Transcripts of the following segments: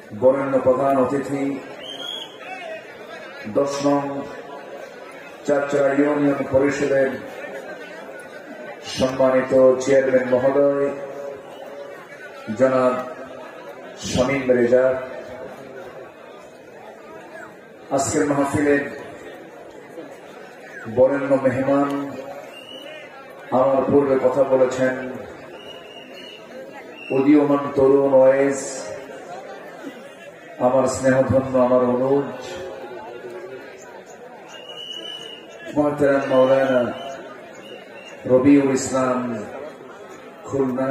বরেণ্য প্রধান অতিথি 10 নং চারচারা ইউনিয়ন পরিষদের সম্মানিত চেয়ারম্যান মহোদয় জনাব শামীম রেজা, আজকের মাহফিলের বরেণ্য মেহমান, আমার পূর্বে কথা বলেছেন উদীয়মান তরুণ ওয়েস, আমার স্নেহধন্য, আমার অনুজ মোহতারাম মাওলানা রবিউল ইসলাম খুলনা।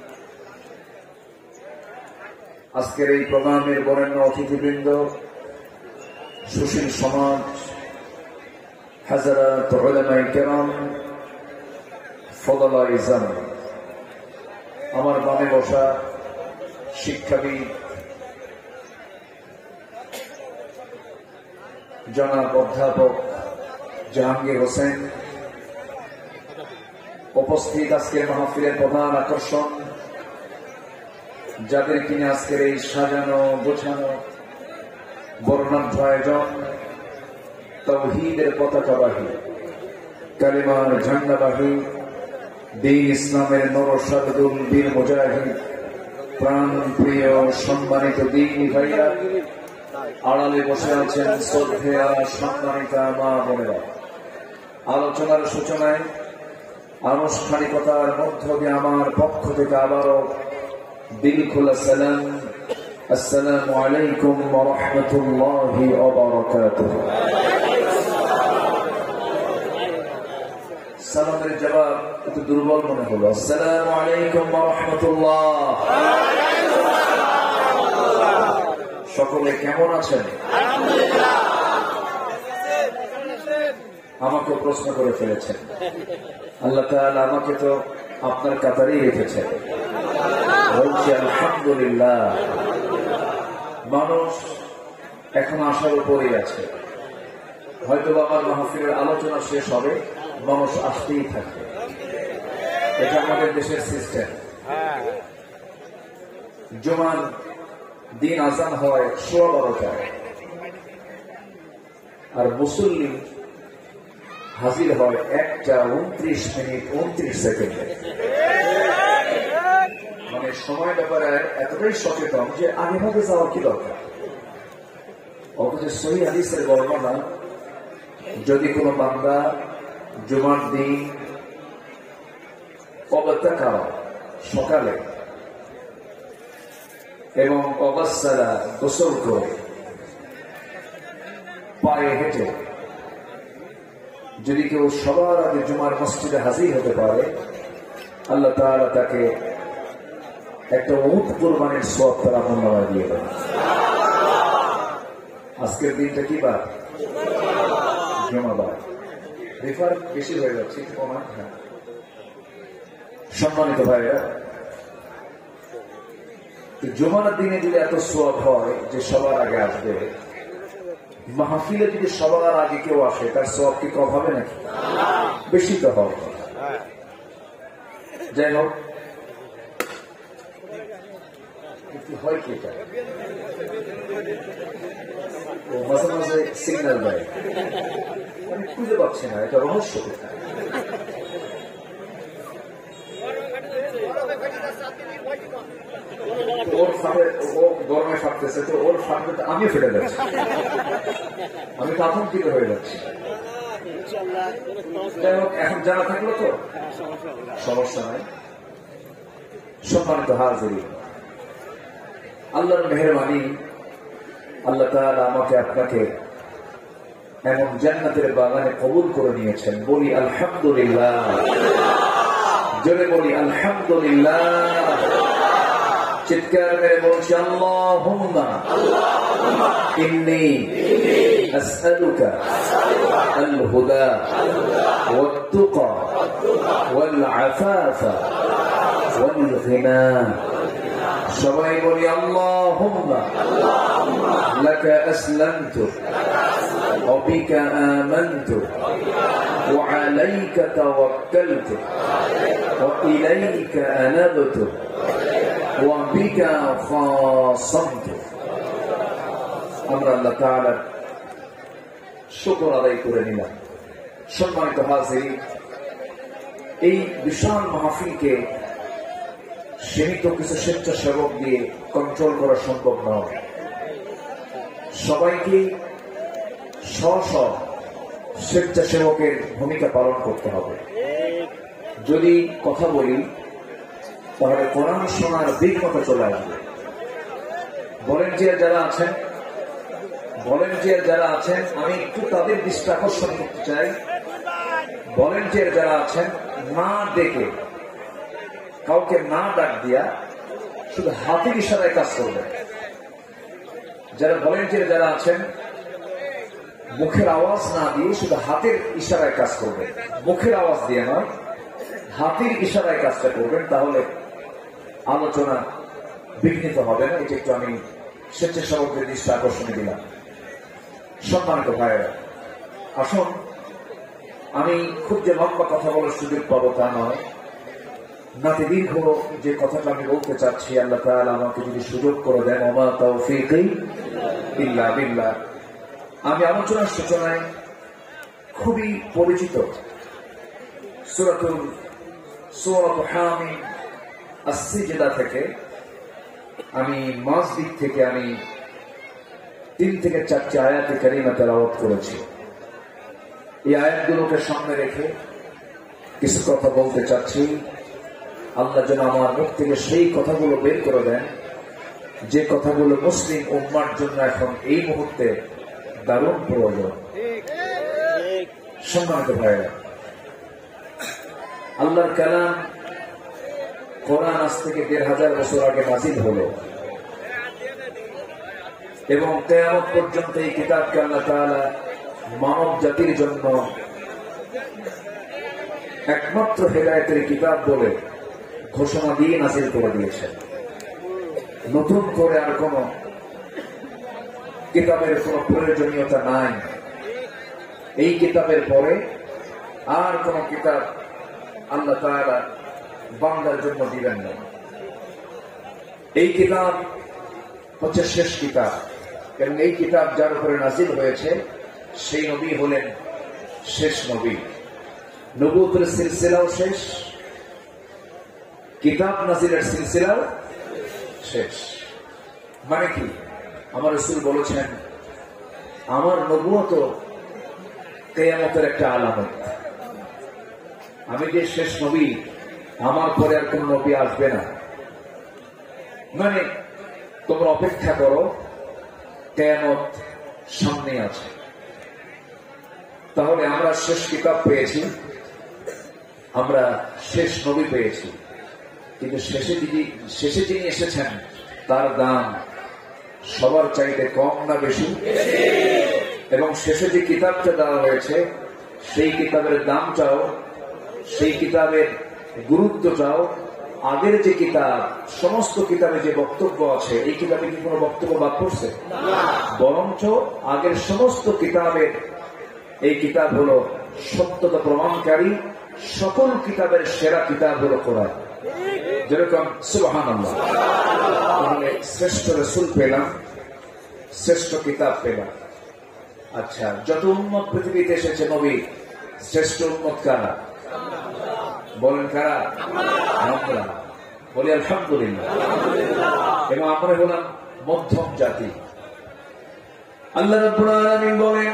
আজকের এই প্রোগ্রামের বরেণ্য অতিথিবৃন্দ, সুশীল সমাজ, হাজারাত উলামায়ে কেরাম, ফদলা ইজাম, আমার বামে বসা শিক্ষাবিদ জনাব অধ্যাপক জাহাঙ্গীর হোসেন, উপস্থিত আজকের মাহফিলের প্রধান আকর্ষণ, যাদের কিনে আজকের এই সাজানো গোছানো বর্ণাঢ্য আয়োজন, তাওহীদের পতাকাবাহী, কালিমার ঝান্ডাবাহী, দ্বীন ইসলামের নরসাদুল বীর মুজাহিদ, প্রাণ প্রিয় সম্মানিত দ্বীনী ভাইরা, আড়ালে বসে আছেন শ্রদ্ধেয়া সম্মানিতা মা বোনেরা। আলোচনার সূচনায় আনুষ্ঠানিকতার মধ্য দিয়ে আমার পক্ষ থেকে আবারও দিল খোলা সালাম, আসসালামু আলাইকুম ওয়া রাহমাতুল্লাহি ওয়া বারাকাতুহু। সালামের জবাব একটু দুর্বল মনে হলো। আসসালামু আলাইকুম ওয়া রাহমাতুল্লাহ। সকলে কেমন আছেন? আমাকে প্রশ্ন করে ফেলেছেন। আল্লাহ তাআলা আমাকে তো আপনার কাতারেই রেখেছেন। বলছি আলহামদুলিল্লাহ। মানুষ এখন আশার উপরেই আছে। হয়তো আমার মাহফিলের আলোচনা শেষ হবে, মানুষ আসতেই থাকবে। এটা আমাদের দেশের সিস্টেম। জুমার দিন আজান হয় 12:15, আর মুসল্লি হাজির হয় 1:29:29। মানে সময় ব্যাপারে এতটাই সচেতন যে আগে ভাগে যাওয়া কি দরকার। অথচ সহিহ হাদিসের বর্ণনা, যদি কোনো বান্দা জুমার দিন সকালে এবং অবস্থারা গোসল করে পায়ে হেঁটে যদি কেউ সবার আগে জুমার মসজিদে হাজির হতে পারে, আল্লাহ তাআলা তাকে একটা উট কুরবানির সওয়াব তার আমলনামায় দিয়ে দেন। আজকের দিনটা কি বার? জুমাবার। রেফার বেশি হয়ে যাচ্ছে, একটু কমান। সম্মানিত ভাইরা, জুমার দিনে যদি এত সওয়াব হয় যে সবার আগে আসবে, মাহফিলে যদি সবার আগে কেউ আসে, তার সওয়াব কি কম হবে নাকি? বেশি তো হবে। যাই হোক, হয় কি মাঝে মাঝে সিগন্যাল দেয়, আমি খুঁজে পাচ্ছি না এটা রহস্য কোথায়। ওর ফাঁকে ও গরমে ফাঁকতেছে, তো ওর ফাঁকে আমিও ফেটে যাচ্ছি, আমি তো আতঙ্কিত হয়ে যাচ্ছি। যাই হোক, এখন জানা থাকলো তো সমস্যা নাই। সম্মানিত হাজিরিন, আল্লাহর মেহেরবানি, আল্লাহ তাআলা আমাকে আপনাকে এমন জান্নাতের বাগানে কবুল করে নিয়েছেন। বলি আলহামদুলিল্লাহ, জোরে বলি আলহামদুলিল্লাহ। চিৎকার মেরে বলছি আল্লাহুম্মা ইন্নী আসআলুকা আল হুদা ওয়াত তুকা ওয়াল আফাফা ওয়াল গিনা। সবাই বলি আল্লাহুম্মা লাকা আসলামতু ওয়া বিকা আমানতু ওয়া আলাইকা তাওয়াক্কালতু ওয়া ইলাইকা আনাবতু وبك خاصمت আমরা আল্লাহ তাআলার শুকর আদায় করে নিলাম। সম্মানিত হাজির, এই বিশাল মাহফিলকে সীমিত কিছু স্বেচ্ছাসেবক দিয়ে কন্ট্রোল করা সম্ভব নয়। সবাইকে স্ব স্বেচ্ছাসেবকের ভূমিকা পালন করতে হবে। যদি কথা বলি তাহলে কোরআন শোনার দিক মতো চলে আসবে। ভলেন্টিয়ার যারা আছেন আমি একটু তাদের দৃষ্টি আকর্ষণ করতে চাই। ভলেন্টিয়ার যারা আছেন না ডেকে, কাউকে না ডাক দিয়া শুধু হাতের ইশারায় কাজ করবেন। যারা ভলেন্টিয়ার যারা আছেন মুখের আওয়াজ না দিয়ে শুধু হাতের ইশারায় কাজ করবেন, মুখের আওয়াজ দিয়ে নয়, হাতের ইশারায় কাজটা করবেন, তাহলে আলোচনা বিঘ্নিত হবে না। এটা একটু আমি স্বেচ্ছাসেবকদের দৃষ্টি আকর্ষণে দিলাম। সম্মানিত ভাইয়েরা, আসুন, আমি খুব যে লম্বা কথা বলার সুযোগ পাবো তা নয়, নাতি দীর্ঘ যে কথাটা আমি বলতে চাচ্ছি, আল্লাহ তাআলা আমাকে যদি সুযোগ করে দেন, ওমা তাওফীকি ইল্লা বিল্লাহ। আমি আলোচনার সূচনায় খুবই পরিচিত সূরা হামিম আস-সিজদা থেকে আমি মাঝ দিক থেকে আমি 3 থেকে 4টি আয়াতে কারিমা তেলাওয়াত করেছি। এই আয়াতগুলোকে সামনে রেখে কিছু কথা বলতে চাচ্ছি। আল্লাহ যেন আমার মুখ থেকে সেই কথাগুলো বের করে দেন যে কথাগুলো মুসলিম উম্মার জন্য এখন এই মুহূর্তে দারুণ প্রয়োজন। সম্মানিত ভাইয়েরা, আল্লাহর কালাম কোরআন আজ থেকে 1500 বছর আগে নাযিল হলো এবং কিয়ামত পর্যন্ত এই কিতাবকে আল্লাহ তাআলা মানব জাতির জন্য একমাত্র হেদায়েতের কিতাব বলে ঘোষণা দিয়ে নাযিল করে দিয়েছেন। নতুন করে আর কোন কিতাবের কোন প্রয়োজনীয়তা নাই। এই কিতাবের পরে আর কোন কিতাব আল্লাহ তাআলা বান্দার জন্য দিবেন না। এই কিতাব হচ্ছে শেষ কিতাব এবং এই কিতাব যার উপরে নাযিল হয়েছে সেই নবী হলেন শেষ নবী। নবুয়তের সিলসিলাও শেষ, কিতাব নাযিলের সিলসিলাও শেষ। মানে কি? আমার রাসূল বলেছেন, আমার নবুয়ত কিয়ামতের একটা আলামত। আমি যে শেষ নবী, আমার পরে আর কোন নবী আসবে না। মানে তোমরা অপেক্ষা করো, কিয়ামত সামনে আছে। তাহলে আমরা শেষ কিতাব পেয়েছি, আমরা শেষ নবী পেয়েছি, কিন্তু শেষে যিনি এসেছেন তার দাম সবার চাইতে কম না বেশি? এবং শেষে যে কিতাবটা দেওয়া হয়েছে সেই কিতাবের দামটাও, সেই কিতাবের গুরুত্বটাও আগের যে কিতাব, সমস্ত কিতাবে যে বক্তব্য আছে, এই কিতাবে কি কোনো বক্তব্য বাদ পড়ছে? বরঞ্চ আগের সমস্ত কিতাবের এই কিতাব হলো সত্যতা প্রমাণকারী। সকল কিতাবের সেরা কিতাব হলো কোরআন। যেরকম সুবহানাল্লাহ, তাহলে শ্রেষ্ঠ রাসূল পেলাম, শ্রেষ্ঠ কিতাব পেলাম। আচ্ছা, যত উম্মত পৃথিবীতে এসেছে নবী, শ্রেষ্ঠ উম্মত কারা? বলেন কারা? আমরা বলি আলহামদুলিল্লাহ। এবং আমরা হলাম মধ্যম জাতি। আল্লাহ রাব্বুল আলামিন বলেন,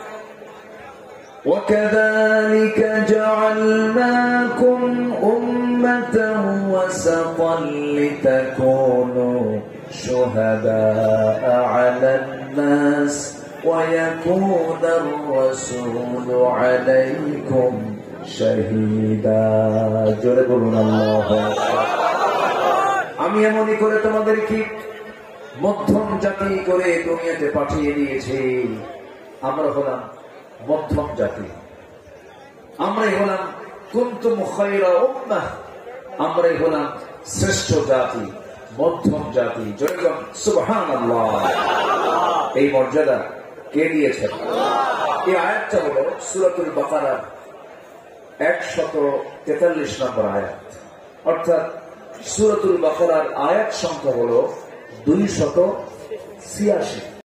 وَكَذَلِكَ جَعَلْنَاكُمْ أُمَّةً وَسَطًا لِتَكُونُوا شُهَدَاءَ عَلَى النَّاسِ وَيَكُونَ الرَّسُولُ عَلَيْكُمْ شَهِيدًا। জোরে বলুন আল্লাহু আকবার। আমি এমনই করে তোমাদেরকে মধ্যম জাতি করে দুনিয়াতে পাঠিয়ে দিয়েছি। আমরা হলাম মধ্যম জাতি, আমরাই হলাম কুনতুম খায়রা উম্মাহ, আমরাই হলাম শ্রেষ্ঠ জাতি, মধ্যম জাতি। যেরকম সুবহানাল্লাহ। এই মর্যাদা কে দিয়েছেন? এই আয়াতটা হলো সূরাতুল বাকারার 143 নম্বর আয়াত। অর্থাৎ সূরাতুল বাকারার আয়াত সংখ্যা হলো 286।